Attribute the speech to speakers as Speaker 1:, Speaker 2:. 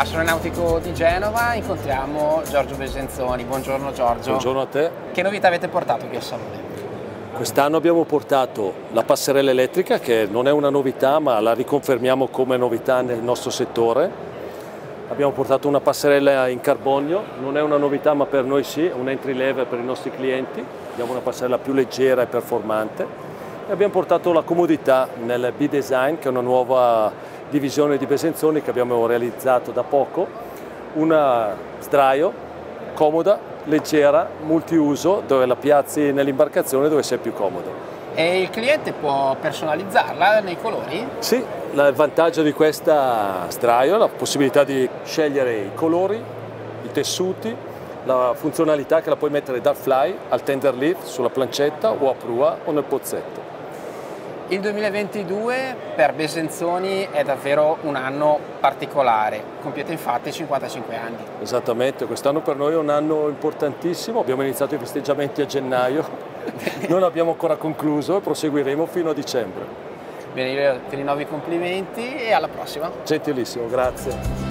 Speaker 1: Astronautico di Genova incontriamo Giorgio Besenzoni. Buongiorno Giorgio.
Speaker 2: Buongiorno a te.
Speaker 1: Che novità avete portato qui a Salone?
Speaker 2: Quest'anno abbiamo portato la passerella elettrica, che non è una novità ma la riconfermiamo come novità nel nostro settore. Abbiamo portato una passerella in carbonio, non è una novità ma per noi sì, è un entry level per i nostri clienti. Abbiamo una passerella più leggera e performante. E abbiamo portato la comodità nel B-Design, che è una nuova divisione di Besenzoni che abbiamo realizzato da poco. Una sdraio, comoda, leggera, multiuso, dove la piazzi nell'imbarcazione dove sei più comodo.
Speaker 1: E il cliente può personalizzarla nei colori?
Speaker 2: Sì, il vantaggio di questa sdraio è la possibilità di scegliere i colori, i tessuti, la funzionalità che la puoi mettere dal fly al tender lift, sulla plancetta o a prua o nel pozzetto.
Speaker 1: Il 2022 per Besenzoni è davvero un anno particolare, compiete infatti 55 anni.
Speaker 2: Esattamente, quest'anno per noi è un anno importantissimo, abbiamo iniziato i festeggiamenti a gennaio, non abbiamo ancora concluso e proseguiremo fino a dicembre.
Speaker 1: Bene, io ti rinnovo i complimenti e alla prossima.
Speaker 2: Gentilissimo, grazie.